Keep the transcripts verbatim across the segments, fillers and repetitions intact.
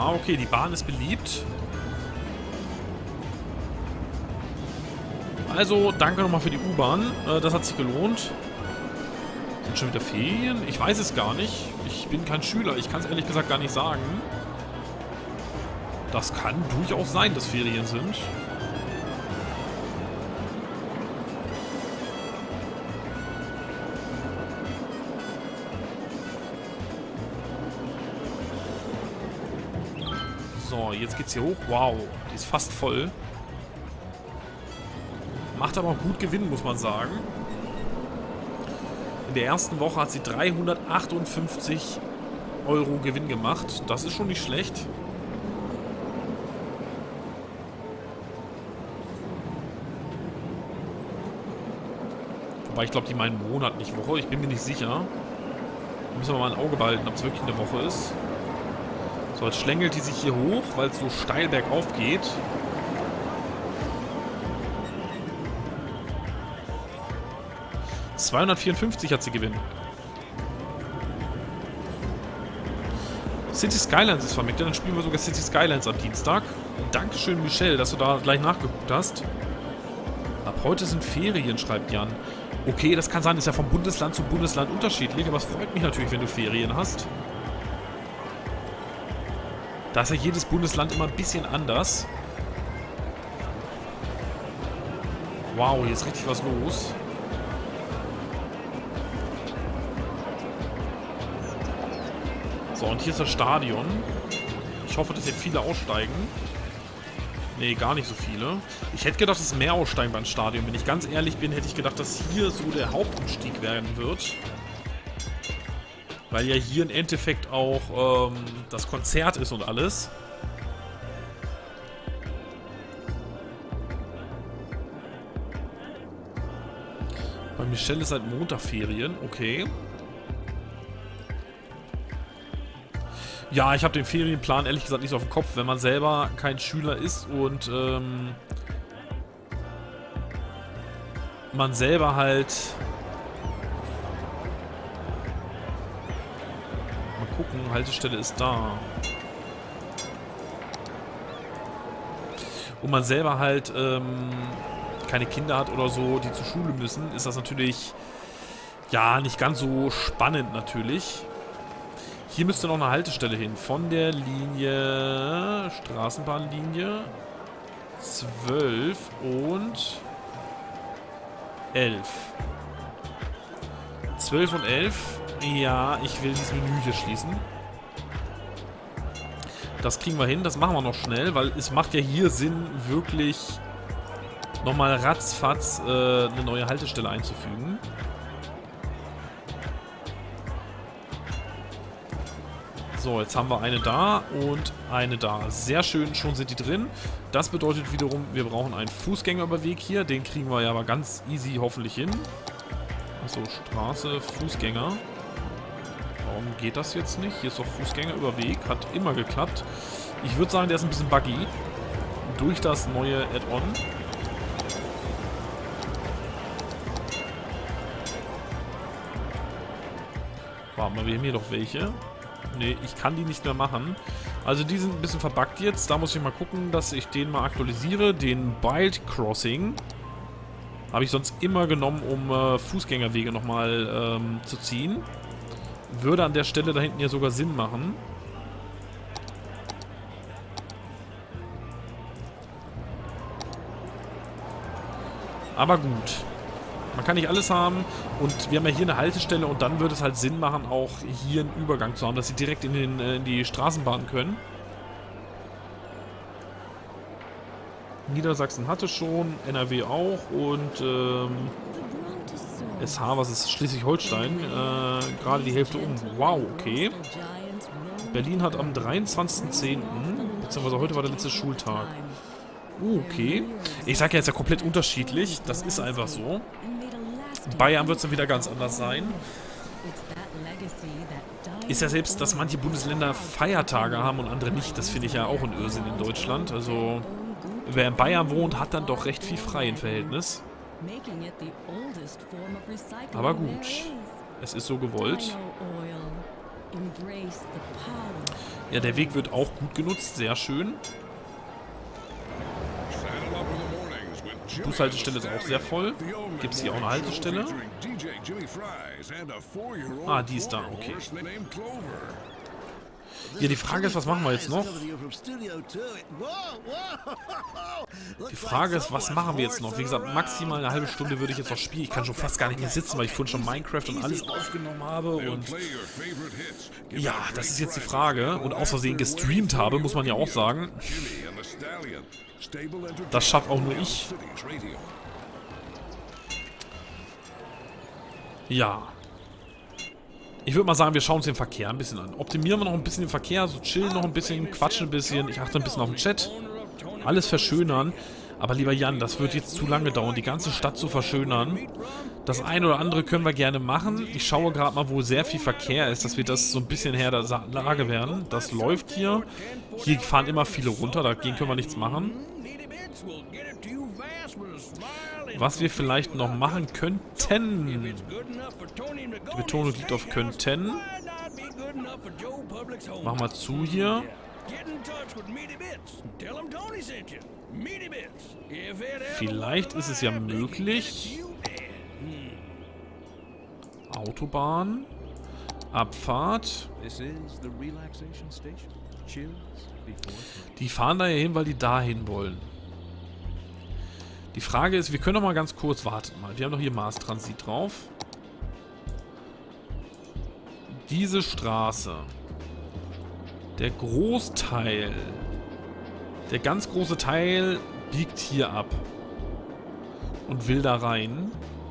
Ja, okay, die Bahn ist beliebt. Also, danke nochmal für die U-Bahn. Äh, das hat sich gelohnt. Sind schon wieder Ferien? Ich weiß es gar nicht. Ich bin kein Schüler. Ich kann es ehrlich gesagt gar nicht sagen. Das kann durchaus sein, dass Ferien sind. So, jetzt geht's hier hoch. Wow, die ist fast voll. Macht aber auch gut Gewinn, muss man sagen. In der ersten Woche hat sie dreihundertachtundfünfzig Euro Gewinn gemacht. Das ist schon nicht schlecht. Wobei ich glaube, die meinen Monat, nicht Woche. Ich bin mir nicht sicher. Da müssen wir mal ein Auge behalten, ob es wirklich eine Woche ist. So, jetzt schlängelt die sich hier hoch, weil es so steil bergauf geht. zweihundertvierundfünfzig hat sie Gewinn. City Skylines ist vermittelt, dann spielen wir sogar City Skylines am Dienstag. Dankeschön, Michelle, dass du da gleich nachgeguckt hast. Ab heute sind Ferien, schreibt Jan. Okay, das kann sein, ist ja vom Bundesland zu Bundesland unterschiedlich, aber es freut mich natürlich, wenn du Ferien hast. Da ist ja jedes Bundesland immer ein bisschen anders. Wow, hier ist richtig was los. So, und hier ist das Stadion. Ich hoffe, dass hier viele aussteigen. Nee, gar nicht so viele. Ich hätte gedacht, dass mehr aussteigen beim Stadion. Wenn ich ganz ehrlich bin, hätte ich gedacht, dass hier so der Hauptumstieg werden wird. Weil ja hier im Endeffekt auch ähm, das Konzert ist und alles. Bei Michelle ist seit Montag Ferien. Okay. Ja, ich habe den Ferienplan ehrlich gesagt nicht so auf dem Kopf, wenn man selber kein Schüler ist und ähm, man selber halt... Mal gucken, Haltestelle ist da. Und man selber halt ähm, keine Kinder hat oder so, die zur Schule müssen, ist das natürlich ja nicht ganz so spannend natürlich. Hier müsste noch eine Haltestelle hin. Von der Linie... Straßenbahnlinie... zwölf und... elf. zwölf und elf. Ja, ich will dieses Menü hier schließen. Das kriegen wir hin. Das machen wir noch schnell, weil es macht ja hier Sinn, wirklich nochmal ratzfatz äh, eine neue Haltestelle einzufügen. So, jetzt haben wir eine da und eine da. Sehr schön, schon sind die drin. Das bedeutet wiederum, wir brauchen einen Fußgängerüberweg hier. Den kriegen wir ja aber ganz easy hoffentlich hin. Achso, Straße, Fußgänger. Warum geht das jetzt nicht? Hier ist doch Fußgängerüberweg. Hat immer geklappt. Ich würde sagen, der ist ein bisschen buggy. Durch das neue Add-on. Warte mal, wir haben hier doch welche. Ne, ich kann die nicht mehr machen. Also die sind ein bisschen verbuggt jetzt. Da muss ich mal gucken, dass ich den mal aktualisiere. Den Bild Crossing habe ich sonst immer genommen, um äh, Fußgängerwege nochmal ähm, zu ziehen. Würde an der Stelle da hinten ja sogar Sinn machen. Aber gut. Man kann nicht alles haben und wir haben ja hier eine Haltestelle und dann würde es halt Sinn machen, auch hier einen Übergang zu haben, dass sie direkt in, den, in die Straßenbahn können. Niedersachsen hatte schon, N R W auch und ähm, S H, was ist Schleswig-Holstein, äh, gerade die Hälfte um. Wow, okay. Berlin hat am dreiundzwanzigsten zehnten beziehungsweise heute war der letzte Schultag. Okay. Ich sage ja jetzt ja komplett unterschiedlich, das ist einfach so. Bayern wird es dann wieder ganz anders sein. Ist ja selbst, dass manche Bundesländer Feiertage haben und andere nicht. Das finde ich ja auch ein Irrsinn in Deutschland. Also, wer in Bayern wohnt, hat dann doch recht viel frei im Verhältnis. Aber gut. Es ist so gewollt. Ja, der Weg wird auch gut genutzt. Sehr schön. Die Bushaltestelle ist auch sehr voll. Gibt es hier auch eine Haltestelle? Ah, die ist da, okay. Ja, die Frage ist, was machen wir jetzt noch? Die Frage ist, was machen wir jetzt noch? Wie gesagt, maximal eine halbe Stunde würde ich jetzt noch spielen. Ich kann schon fast gar nicht mehr sitzen, weil ich vorhin schon Minecraft und alles aufgenommen habe. Und ja, das ist jetzt die Frage. Und aus Versehen gestreamt habe, muss man ja auch sagen. Das schafft auch nur ich. Ja. Ich würde mal sagen, wir schauen uns den Verkehr ein bisschen an. Optimieren wir noch ein bisschen den Verkehr, so chillen noch ein bisschen, quatschen ein bisschen. Ich achte ein bisschen auf den Chat. Alles verschönern. Aber lieber Jan, das wird jetzt zu lange dauern, die ganze Stadt zu verschönern. Das eine oder andere können wir gerne machen. Ich schaue gerade mal, wo sehr viel Verkehr ist, dass wir das so ein bisschen Herr der Lage werden. Das läuft hier. Hier fahren immer viele runter, dagegen können wir nichts machen. Was wir vielleicht noch machen könnten. Die Betonung liegt auf könnten. Machen wir zu hier. Vielleicht ist es ja möglich. Autobahn. Abfahrt. Die fahren da hin, weil die dahin wollen. Die Frage ist, wir können doch mal ganz kurz warten. Mal. Wir haben doch hier Mars Transit drauf. Diese Straße. Der Großteil. Der ganz große Teil biegt hier ab. Und will da rein.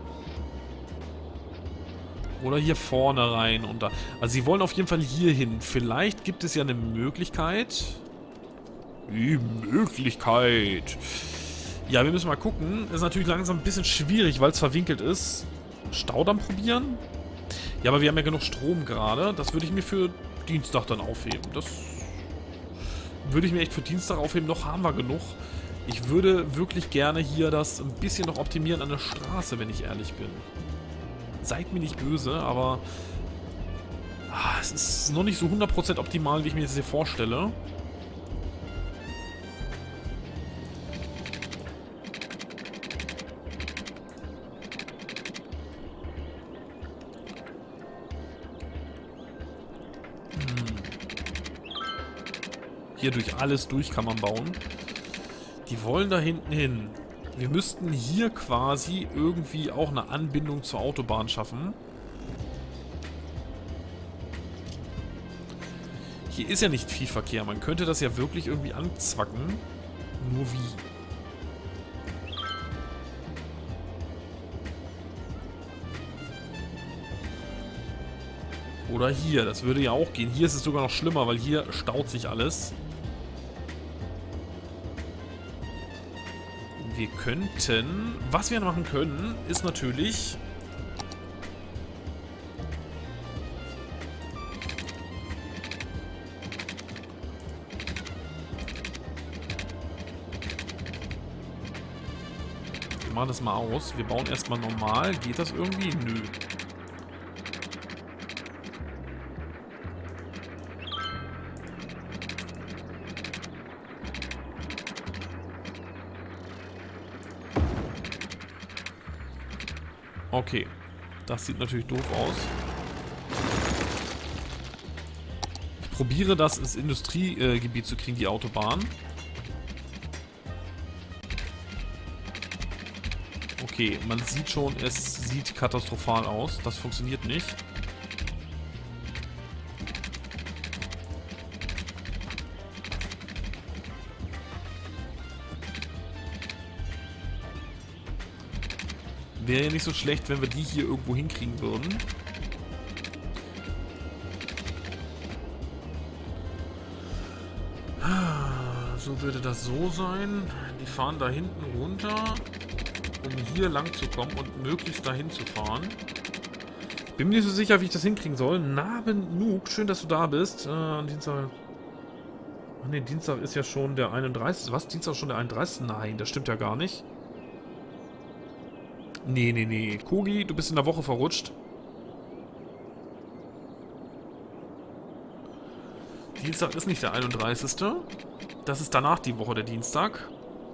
Oder hier vorne rein. Und da. Also sie wollen auf jeden Fall hier hin. Vielleicht gibt es ja eine Möglichkeit. Die Möglichkeit. Ja, wir müssen mal gucken. Ist natürlich langsam ein bisschen schwierig, weil es verwinkelt ist. Staudamm probieren? Ja, aber wir haben ja genug Strom gerade. Das würde ich mir für Dienstag dann aufheben. Das würde ich mir echt für Dienstag aufheben. Noch haben wir genug. Ich würde wirklich gerne hier das ein bisschen noch optimieren an der Straße, wenn ich ehrlich bin. Seid mir nicht böse, aber ah, es ist noch nicht so hundert Prozent optimal, wie ich mir das hier vorstelle. Hier durch alles durch kann man bauen. Die wollen da hinten hin. Wir müssten hier quasi irgendwie auch eine Anbindung zur Autobahn schaffen. Hier ist ja nicht viel Verkehr. Man könnte das ja wirklich irgendwie anzwacken. Nur wie? Oder hier. Das würde ja auch gehen. Hier ist es sogar noch schlimmer, weil hier staut sich alles. Wir könnten, was wir machen können, ist natürlich wir machen das mal aus. Wir bauen erstmal normal. Geht das irgendwie? Nö. Okay, das sieht natürlich doof aus. Ich probiere das ins Industriegebiet zu kriegen, die Autobahn. Okay, man sieht schon, es sieht katastrophal aus. Das funktioniert nicht. Wäre ja nicht so schlecht, wenn wir die hier irgendwo hinkriegen würden. So würde das so sein. Die fahren da hinten runter, um hier lang zu kommen und möglichst dahin zu fahren. Bin mir nicht so sicher, wie ich das hinkriegen soll. Naben Nook, schön, dass du da bist. Äh, Dienstag. Ach ne, Dienstag ist ja schon der einunddreißigste. Was? Dienstag schon der einunddreißigste? Nein, das stimmt ja gar nicht. Nee, nee, nee. Kogi, du bist in der Woche verrutscht. Dienstag ist nicht der einunddreißigste Das ist danach die Woche, der Dienstag.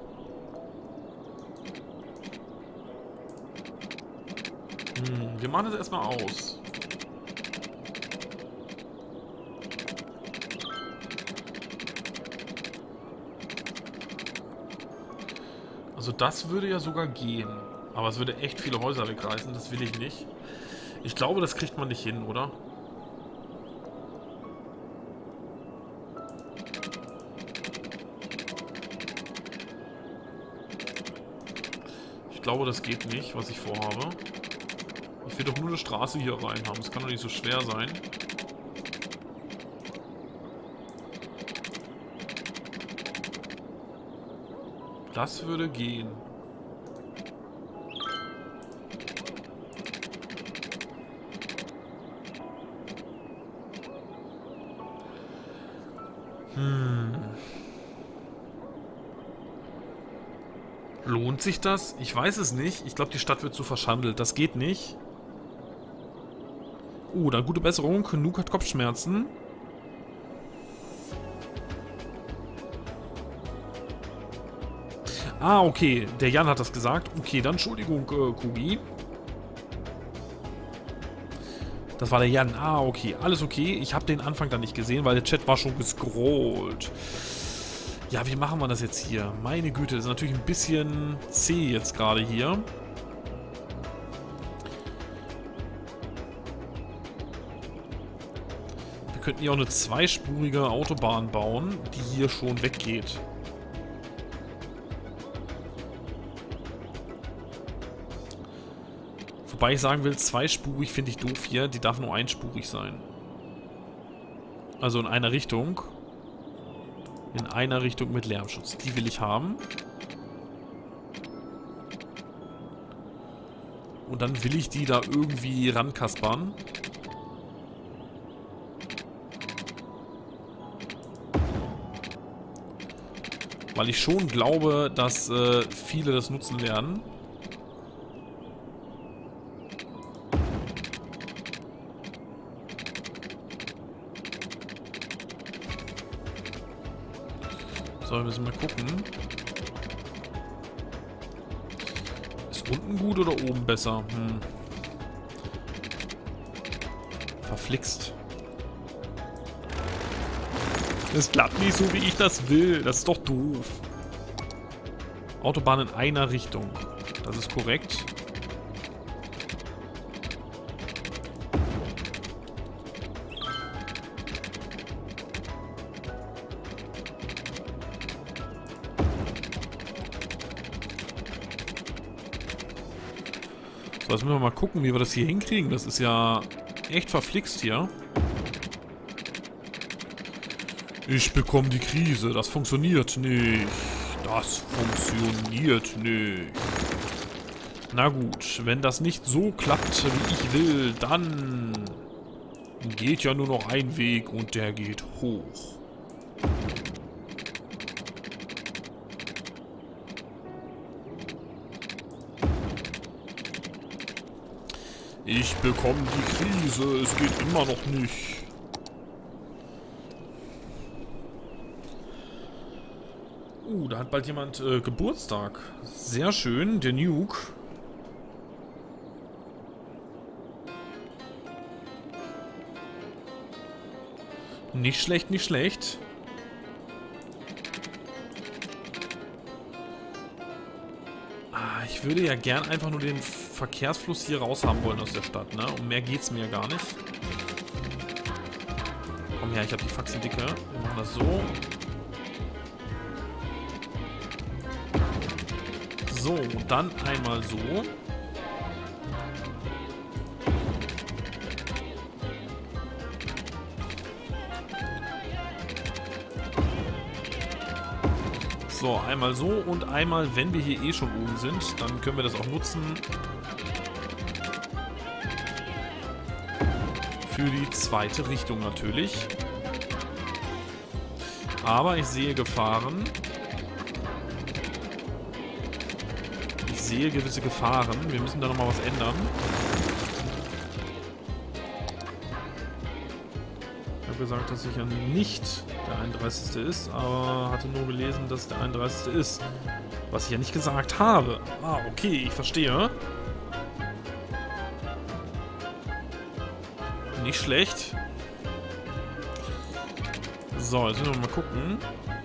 Hm, wir machen das erstmal aus. Also das würde ja sogar gehen. Aber es würde echt viele Häuser wegreißen, das will ich nicht. Ich glaube, das kriegt man nicht hin, oder? Ich glaube, das geht nicht, was ich vorhabe. Ich will doch nur eine Straße hier rein haben. Das kann doch nicht so schwer sein. Das würde gehen. Hm. Lohnt sich das? Ich weiß es nicht. Ich glaube, die Stadt wird so verschandelt. Das geht nicht. Oh, dann gute Besserung. Nuke hat Kopfschmerzen. Ah, okay. Der Jan hat das gesagt. Okay, dann Entschuldigung, äh, Kugi. Das war der Jan. Ah, okay. Alles okay. Ich habe den Anfang dann nicht gesehen, weil der Chat war schon gescrollt. Ja, wie machen wir das jetzt hier? Meine Güte, das ist natürlich ein bisschen zäh jetzt gerade hier. Wir könnten hier auch eine zweispurige Autobahn bauen, die hier schon weggeht. Wobei ich sagen will, zweispurig finde ich doof hier. Die darf nur einspurig sein. Also in einer Richtung. In einer Richtung mit Lärmschutz. Die will ich haben. Und dann will ich die da irgendwie rankaspern. Weil ich schon glaube, dass äh, viele das nutzen werden. So, wir müssen mal gucken. Ist unten gut oder oben besser? Hm. Verflixt. Das klappt nicht so, wie ich das will. Das ist doch doof. Autobahn in einer Richtung. Das ist korrekt. So, jetzt müssen wir mal gucken, wie wir das hier hinkriegen. Das ist ja echt verflixt hier. Ich bekomme die Krise. Das funktioniert nicht. Das funktioniert nicht. Na gut, wenn das nicht so klappt, wie ich will, dann geht ja nur noch ein Weg und der geht hoch. Ich bekomme die Krise. Es geht immer noch nicht. Uh, da hat bald jemand äh, Geburtstag. Sehr schön, der Nuke. Nicht schlecht, nicht schlecht. Ah, ich würde ja gern einfach nur den Verkehrsfluss hier raus haben wollen aus der Stadt, ne? Um mehr geht's mir gar nicht. Komm her, ich habe die Faxen dicke. Wir machen das so. So, dann einmal so. So, einmal so und einmal, wenn wir hier eh schon oben sind, dann können wir das auch nutzen. Für die zweite Richtung natürlich. Aber ich sehe Gefahren. Ich sehe gewisse Gefahren. Wir müssen da nochmal was ändern. habe gesagt, dass ich ja nicht der einunddreißigste ist, aber hatte nur gelesen, dass es der einunddreißigste ist. Was ich ja nicht gesagt habe. Ah, okay, ich verstehe. Nicht schlecht. So, jetzt müssen wir mal gucken.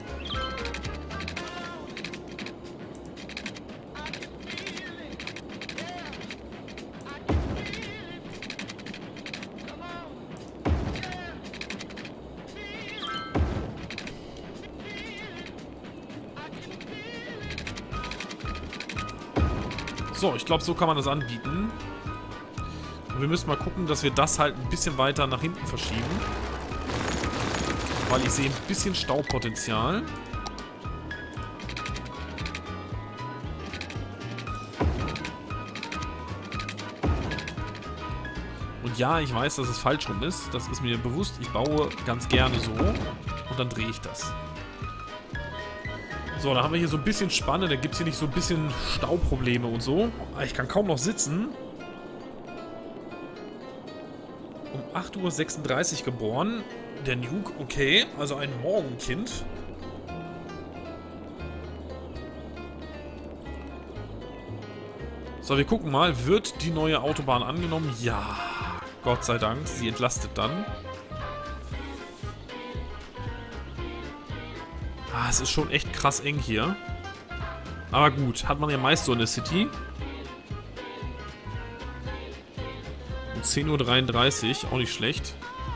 So, ich glaube, so kann man das anbieten. Und wir müssen mal gucken, dass wir das halt ein bisschen weiter nach hinten verschieben. Weil ich sehe ein bisschen Staupotenzial. Und ja, ich weiß, dass es falsch rum ist. Das ist mir bewusst. Ich baue ganz gerne so. Und dann drehe ich das. So, da haben wir hier so ein bisschen Spanne. Da gibt es hier nicht so ein bisschen Stauprobleme und so. Ich kann kaum noch sitzen. Um acht Uhr sechsunddreißig geboren. Der Nuke, okay. Also ein Morgenkind. So, wir gucken mal. Wird die neue Autobahn angenommen? Ja. Gott sei Dank. Sie entlastet dann. Ah, es ist schon echt krass eng hier. Aber gut, hat man ja meist so in der City. Um zehn Uhr dreiunddreißig, auch nicht schlecht.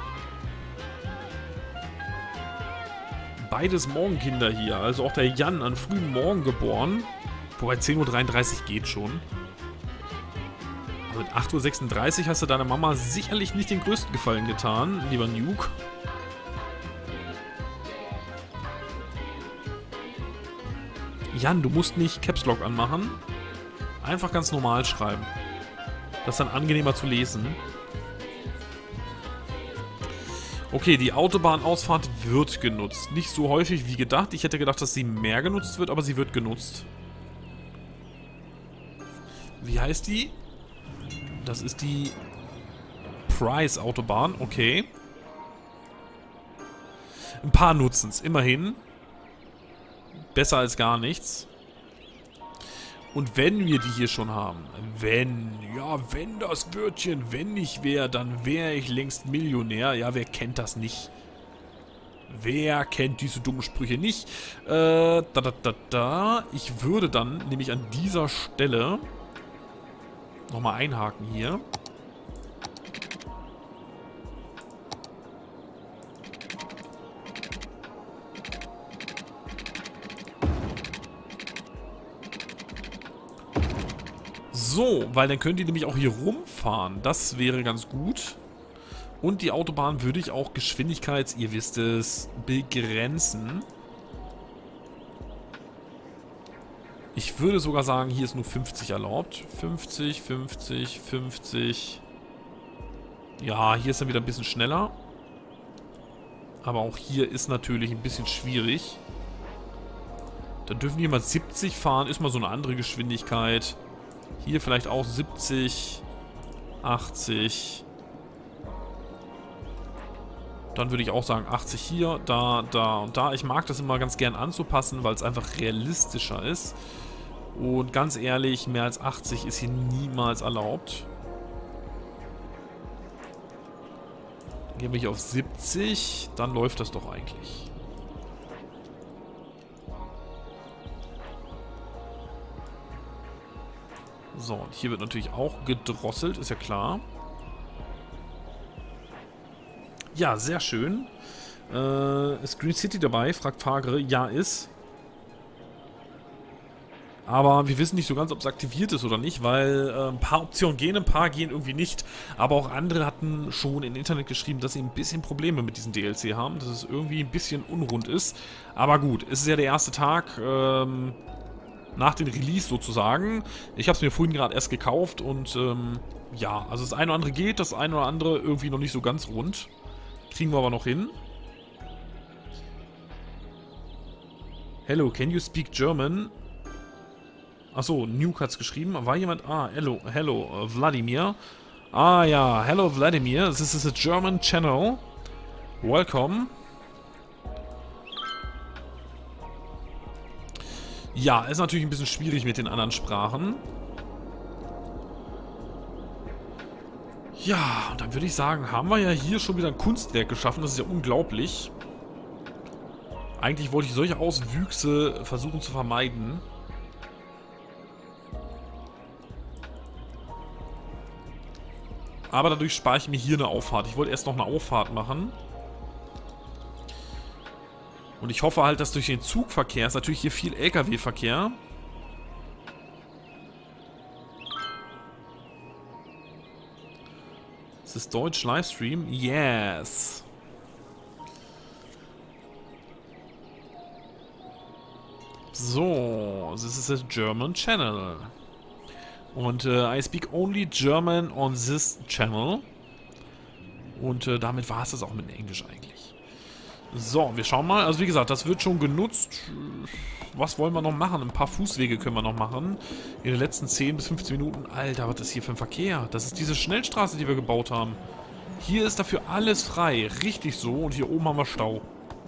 Beides Morgenkinder hier. Also auch der Jan an frühen Morgen geboren. Wobei zehn Uhr dreiunddreißig geht schon. Aber mit acht Uhr sechsunddreißig hast du deiner Mama sicherlich nicht den größten Gefallen getan, lieber Nuke. Jan, du musst nicht Caps Lock anmachen. Einfach ganz normal schreiben. Das ist dann angenehmer zu lesen. Okay, die Autobahnausfahrt wird genutzt. Nicht so häufig wie gedacht. Ich hätte gedacht, dass sie mehr genutzt wird, aber sie wird genutzt. Wie heißt die? Das ist die Price-Autobahn. Okay. Ein paar nutzen es, immerhin. Besser als gar nichts. Und wenn wir die hier schon haben, wenn, ja, wenn das Wörtchen, wenn ich wäre, dann wäre ich längst Millionär. Ja, wer kennt das nicht? Wer kennt diese dummen Sprüche nicht? Äh, da, da, da, da. Ich würde dann nämlich an dieser Stelle nochmal einhaken hier. So, weil dann könnt ihr nämlich auch hier rumfahren. Das wäre ganz gut. Und die Autobahn würde ich auch geschwindigkeits, ihr wisst es, begrenzen. Ich würde sogar sagen, hier ist nur fünfzig erlaubt. fünfzig, fünfzig, fünfzig. Ja, hier ist dann wieder ein bisschen schneller. Aber auch hier ist natürlich ein bisschen schwierig. Dann dürfen hier mal siebzig fahren, ist mal so eine andere Geschwindigkeit. Hier vielleicht auch siebzig, achtzig. Dann würde ich auch sagen achtzig hier, da, da und da. Ich mag das immer ganz gern anzupassen, weil es einfach realistischer ist. Und ganz ehrlich, mehr als achtzig ist hier niemals erlaubt. Dann gehen wir hier auf siebzig, dann läuft das doch eigentlich. So, und hier wird natürlich auch gedrosselt, ist ja klar. Ja, sehr schön. Äh, ist Green City dabei? Fragt Fagre. Ja, ist. Aber wir wissen nicht so ganz, ob es aktiviert ist oder nicht, weil äh, ein paar Optionen gehen, ein paar gehen irgendwie nicht. Aber auch andere hatten schon im Internet geschrieben, dass sie ein bisschen Probleme mit diesem D L C haben, dass es irgendwie ein bisschen unrund ist. Aber gut, es ist ja der erste Tag, ähm... nach dem Release sozusagen. Ich habe es mir vorhin gerade erst gekauft und ähm, ja, also das eine oder andere geht, das eine oder andere irgendwie noch nicht so ganz rund. Kriegen wir aber noch hin. Hello, can you speak German? Achso, Nuke hat's geschrieben. War jemand? Ah, hello, hello, uh, Vladimir. Ah ja, hello Vladimir. This is a German channel. Welcome. Ja, ist natürlich ein bisschen schwierig mit den anderen Sprachen. Ja, und dann würde ich sagen, haben wir ja hier schon wieder ein Kunstwerk geschaffen. Das ist ja unglaublich. Eigentlich wollte ich solche Auswüchse versuchen zu vermeiden. Aber dadurch spare ich mir hier eine Auffahrt. Ich wollte erst noch eine Auffahrt machen. Und ich hoffe halt, dass durch den Zugverkehr, ist natürlich hier viel L K W-Verkehr. Ist das Deutsch Livestream? Yes! So, this is a German channel. Und äh, I speak only German on this channel. Und äh, damit war es das auch mit Englisch eigentlich. So, wir schauen mal. Also wie gesagt, das wird schon genutzt. Was wollen wir noch machen? Ein paar Fußwege können wir noch machen. In den letzten zehn bis fünfzehn Minuten. Alter, was ist hier für ein Verkehr? Das ist diese Schnellstraße, die wir gebaut haben. Hier ist dafür alles frei. Richtig so. Und hier oben haben wir Stau.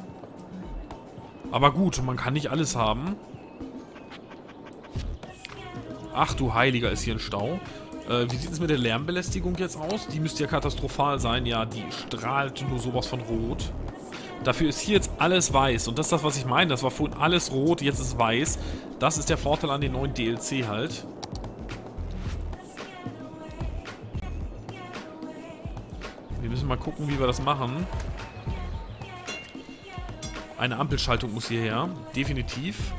Aber gut, man kann nicht alles haben. Ach du Heiliger, ist hier ein Stau. Äh, wie sieht es mit der Lärmbelästigung jetzt aus? Die müsste ja katastrophal sein. Ja, die strahlt nur sowas von rot. Dafür ist hier jetzt alles weiß. Und das ist das, was ich meine. Das war vorhin alles rot, jetzt ist weiß. Das ist der Vorteil an den neuen D L C halt. Wir müssen mal gucken, wie wir das machen. Eine Ampelschaltung muss hierher. Definitiv.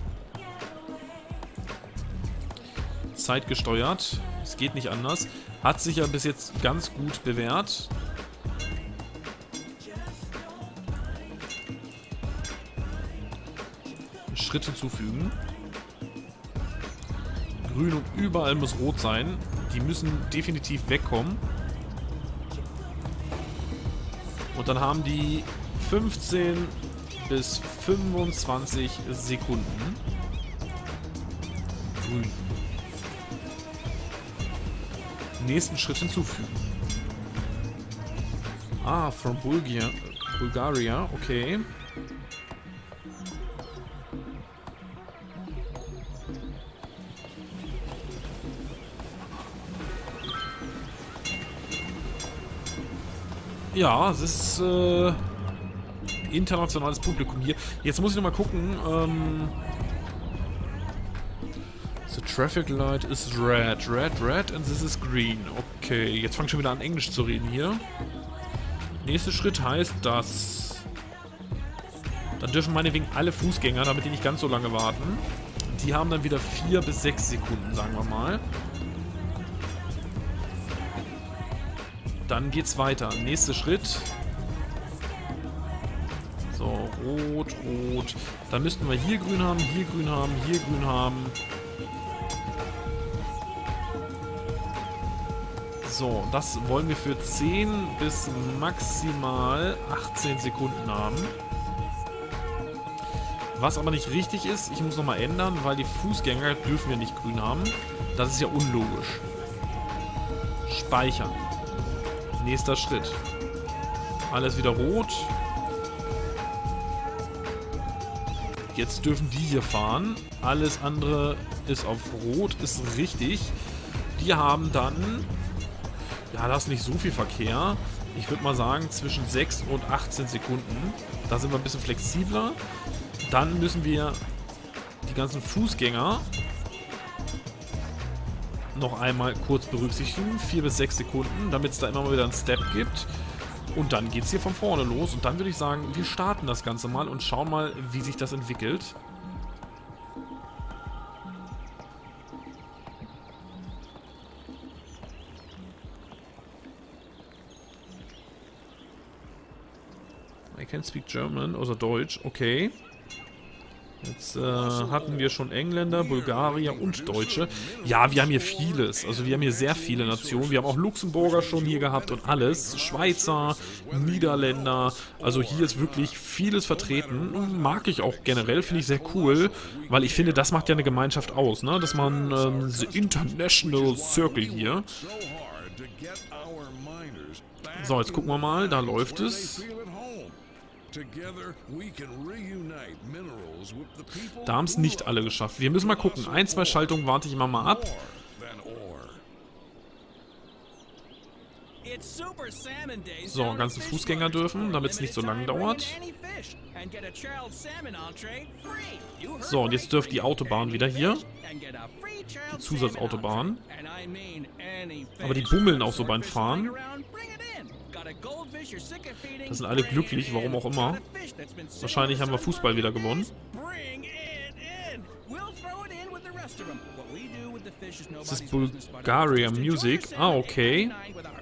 Zeitgesteuert. Es geht nicht anders. Hat sich ja bis jetzt ganz gut bewährt. Schritt hinzufügen. Grün und überall muss rot sein. Die müssen definitiv wegkommen. Und dann haben die fünfzehn bis fünfundzwanzig Sekunden. Grün. Nächsten Schritt hinzufügen. Ah, from Bulgaria. Bulgaria, okay. Ja, es ist äh, internationales Publikum hier. Jetzt muss ich noch mal gucken. Ähm, the traffic light is red, red, red and this is green. Okay, jetzt fange ich schon wieder an Englisch zu reden hier. Nächster Schritt heißt, dass dann dürfen meinetwegen alle Fußgänger, damit die nicht ganz so lange warten. Die haben dann wieder vier bis sechs Sekunden, sagen wir mal. Dann geht's weiter. Nächster Schritt. So, rot, rot. Dann müssten wir hier grün haben, hier grün haben, hier grün haben. So, das wollen wir für zehn bis maximal achtzehn Sekunden haben. Was aber nicht richtig ist, ich muss nochmal ändern, weil die Fußgänger dürfen wir nicht grün haben. Das ist ja unlogisch. Speichern. Nächster Schritt. Alles wieder rot. Jetzt dürfen die hier fahren. Alles andere ist auf rot, ist richtig. Die haben dann... Ja, da ist nicht so viel Verkehr. Ich würde mal sagen zwischen sechs und achtzehn Sekunden. Da sind wir ein bisschen flexibler. Dann müssen wir die ganzen Fußgänger noch einmal kurz berücksichtigen. vier bis sechs Sekunden, damit es da immer mal wieder einen Step gibt. Und dann geht es hier von vorne los. Und dann würde ich sagen, wir starten das Ganze mal und schauen mal, wie sich das entwickelt. I can speak German oder Deutsch, okay. Jetzt äh, hatten wir schon Engländer, Bulgarier und Deutsche. Ja, wir haben hier vieles. Also wir haben hier sehr viele Nationen. Wir haben auch Luxemburger schon hier gehabt und alles. Schweizer, Niederländer. Also hier ist wirklich vieles vertreten. Mag ich auch generell, finde ich sehr cool. Weil ich finde, das macht ja eine Gemeinschaft aus, ne? Dass man ähm, the International Circle hier. So, jetzt gucken wir mal. Da läuft es. Da haben es nicht alle geschafft. Wir müssen mal gucken. Ein, zwei Schaltungen warte ich immer mal ab. So, ganze Fußgänger dürfen, damit es nicht so lang dauert. So, und jetzt dürft die Autobahn wieder hier. Die Zusatzautobahn. Aber die bummeln auch so beim Fahren. Das sind alle glücklich, warum auch immer. Wahrscheinlich haben wir Fußball wieder gewonnen. Das ist Bulgaria Music. Ah, okay.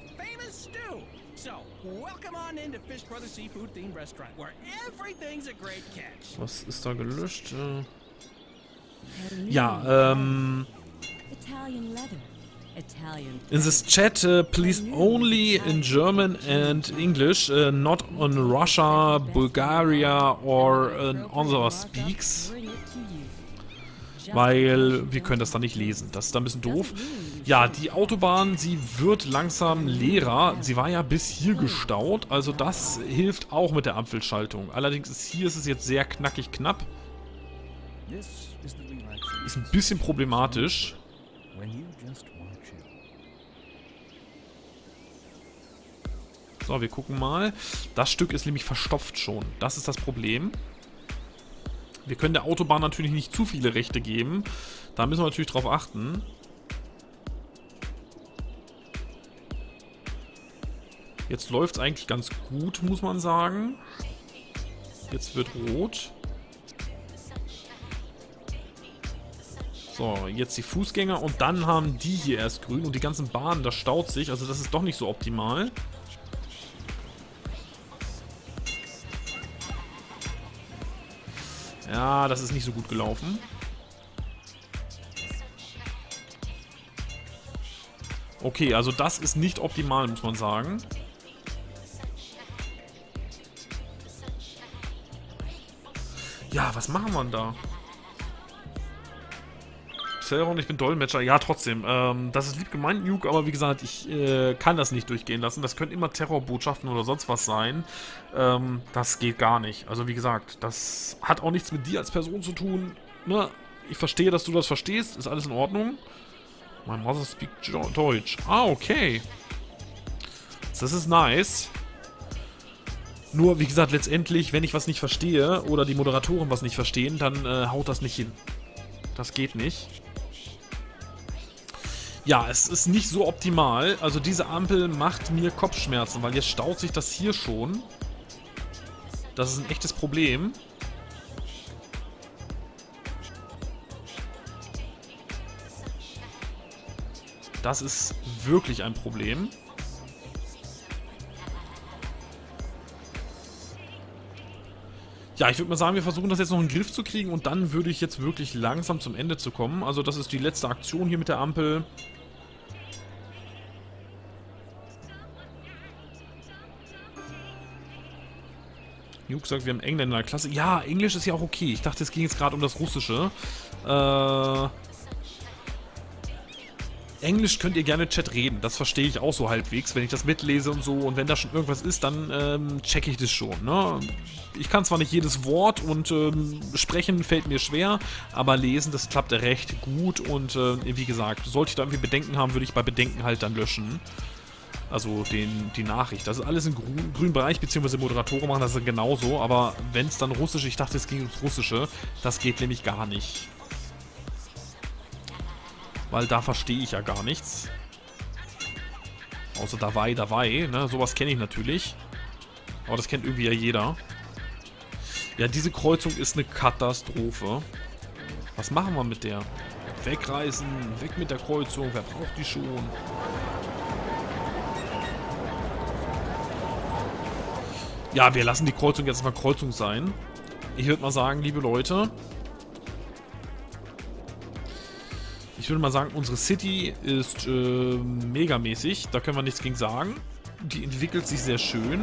Was ist da gelöscht? Ja, ähm... In this chat, uh, please only in German and English, uh, not on Russia, Bulgaria or uh, other speaks. Weil wir können das dann nicht lesen. Das ist dann ein bisschen doof. Ja, die Autobahn, sie wird langsam leerer. Sie war ja bis hier gestaut. Also das hilft auch mit der Ampelschaltung. Allerdings ist hier ist es jetzt sehr knackig knapp. Ist ein bisschen problematisch. So, wir gucken mal. Das Stück ist nämlich verstopft schon. Das ist das Problem. Wir können der Autobahn natürlich nicht zu viele Rechte geben. Da müssen wir natürlich drauf achten. Jetzt läuft es eigentlich ganz gut, muss man sagen. Jetzt wird rot. So, jetzt die Fußgänger und dann haben die hier erst grün und die ganzen Bahnen, das staut sich. Also das ist doch nicht so optimal. Ja, das ist nicht so gut gelaufen. Okay, also das ist nicht optimal, muss man sagen. Ja, was machen wir denn da? Celeron, ich bin Dolmetscher. Ja, trotzdem. Ähm, das ist lieb gemeint, Nuke, aber wie gesagt, ich äh, kann das nicht durchgehen lassen. Das können immer Terrorbotschaften oder sonst was sein. Ähm, das geht gar nicht. Also wie gesagt, das hat auch nichts mit dir als Person zu tun. Ne? Ich verstehe, dass du das verstehst. Ist alles in Ordnung. My mother speaks Deutsch. Ah, okay. Das ist nice. Nur, wie gesagt, letztendlich, wenn ich was nicht verstehe oder die Moderatoren was nicht verstehen, dann äh, haut das nicht hin. Das geht nicht. Ja, es ist nicht so optimal. Also diese Ampel macht mir Kopfschmerzen, weil jetzt staut sich das hier schon. Das ist ein echtes Problem. Das ist wirklich ein Problem. Ja, ich würde mal sagen, wir versuchen das jetzt noch in den Griff zu kriegen und dann würde ich jetzt wirklich langsam zum Ende zu kommen. Also das ist die letzte Aktion hier mit der Ampel. Nuke sagt, wir haben Engländer in der Klasse. Ja, Englisch ist ja auch okay. Ich dachte, es ging jetzt gerade um das Russische. Äh... Englisch könnt ihr gerne Chat reden, das verstehe ich auch so halbwegs, wenn ich das mitlese und so. Und wenn da schon irgendwas ist, dann ähm, checke ich das schon, ne? Ich kann zwar nicht jedes Wort und ähm, sprechen fällt mir schwer, aber lesen, das klappt recht gut. Und äh, wie gesagt, sollte ich da irgendwie Bedenken haben, würde ich bei Bedenken halt dann löschen. Also den, die Nachricht. Das ist alles im grün, grünen Bereich, beziehungsweise Moderatoren machen das dann genauso. Aber wenn es dann Russisch, ich dachte, es ging ums Russische, das geht nämlich gar nicht. Weil da verstehe ich ja gar nichts. Außer Dawei, Dawei, ne? Sowas kenne ich natürlich. Aber das kennt irgendwie ja jeder. Ja, diese Kreuzung ist eine Katastrophe. Was machen wir mit der? Wegreißen, weg mit der Kreuzung, wer braucht die schon? Ja, wir lassen die Kreuzung jetzt mal Kreuzung sein. Ich würde mal sagen, liebe Leute... Ich würde mal sagen, unsere City ist äh, megamäßig. Da können wir nichts gegen sagen. Die entwickelt sich sehr schön.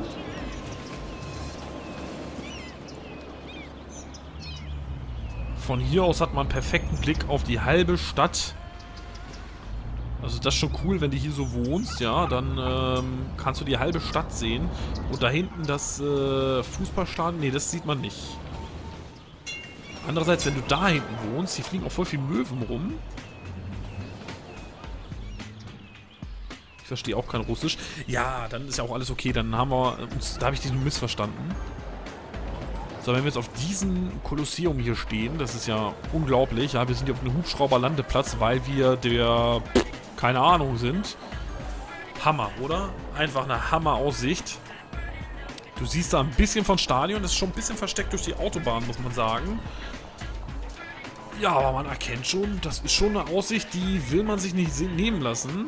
Von hier aus hat man einen perfekten Blick auf die halbe Stadt. Also das ist schon cool, wenn du hier so wohnst, ja, dann ähm, kannst du die halbe Stadt sehen. Und da hinten das äh, Fußballstadion, nee, das sieht man nicht. Andererseits, wenn du da hinten wohnst, hier fliegen auch voll viele Möwen rum. Ich verstehe auch kein Russisch. Ja, dann ist ja auch alles okay, dann haben wir uns, da habe ich dich nur missverstanden. So, wenn wir jetzt auf diesem Kolosseum hier stehen, das ist ja unglaublich, ja, wir sind hier auf einem Hubschrauberlandeplatz, weil wir der, pff, keine Ahnung sind. Hammer, oder? Einfach eine Hammer-Aussicht. Du siehst da ein bisschen von Stadion, das ist schon ein bisschen versteckt durch die Autobahn, muss man sagen. Ja, aber man erkennt schon, das ist schon eine Aussicht, die will man sich nicht nehmen lassen.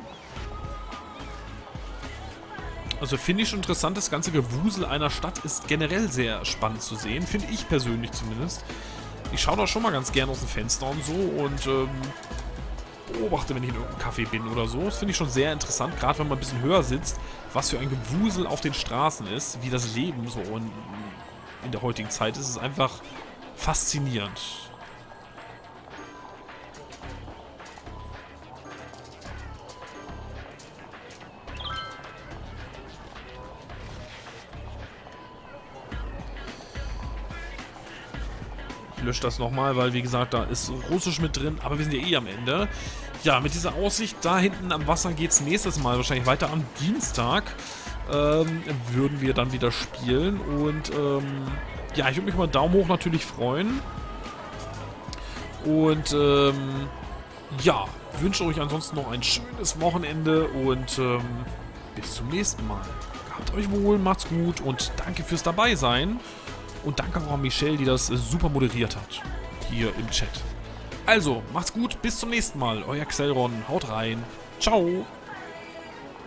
Also finde ich schon interessant, das ganze Gewusel einer Stadt ist generell sehr spannend zu sehen, finde ich persönlich zumindest. Ich schaue da schon mal ganz gerne aus dem Fenster und so und ähm, beobachte, wenn ich in irgendeinem Café bin oder so. Das finde ich schon sehr interessant, gerade wenn man ein bisschen höher sitzt, was für ein Gewusel auf den Straßen ist, wie das Leben so in, in der heutigen Zeit ist. Es ist einfach faszinierend. Ich lösche das nochmal, weil wie gesagt, da ist Russisch mit drin, aber wir sind ja eh am Ende. Ja, mit dieser Aussicht da hinten am Wasser geht es nächstes Mal wahrscheinlich weiter. Am Dienstag ähm, würden wir dann wieder spielen und ähm, ja, ich würde mich über einen Daumen hoch natürlich freuen. Und ähm, ja, wünsche euch ansonsten noch ein schönes Wochenende und ähm, bis zum nächsten Mal. Habt euch wohl, macht's gut und danke fürs Dabeisein. Und danke auch an Michelle, die das super moderiert hat. Hier im Chat. Also, macht's gut, bis zum nächsten Mal. Euer Xelron, haut rein. Ciao.